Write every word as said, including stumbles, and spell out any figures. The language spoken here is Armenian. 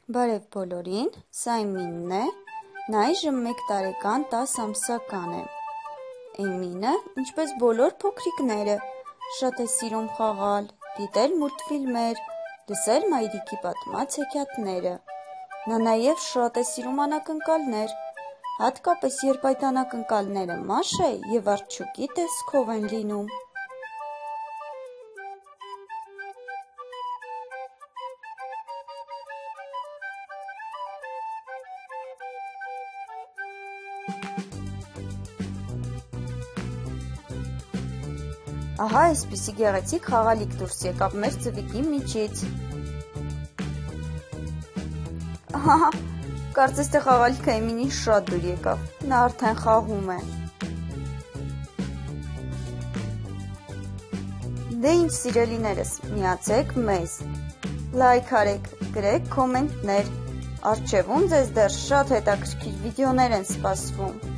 Բարև բոլորին, սա Էմինն է, նա այժմ մեկ տարեկան տաս ամսական է։ Էմինը, ինչպես բոլոր փոքրիկները, շատ է սիրում խաղալ, դիտել մուլտֆիլմեր, լսել մայրիկի պատմած հեքիաթները։ Նա նաև շատ է սիրում անակնկալներ, հատկապես երբ այդ անակնկալները Մաշե և Արջուկի տեսքով են լինում։ Ահա այսպիսի գեղեցիկ խաղալիք դուրս եկավ մեր ծվիկի միջից։ Ահա, կարծես թե խաղալիքը Էմինին շատ դուր եկավ, նա արդեն խաղում է։ Դե ինչ սիրելիներս, միացեք մեզ, լայք արեք, գրեք կոմենտներ, առջևում ձեզ դեռ շատ հետաքրքիր վիդեոներ են սպասվում։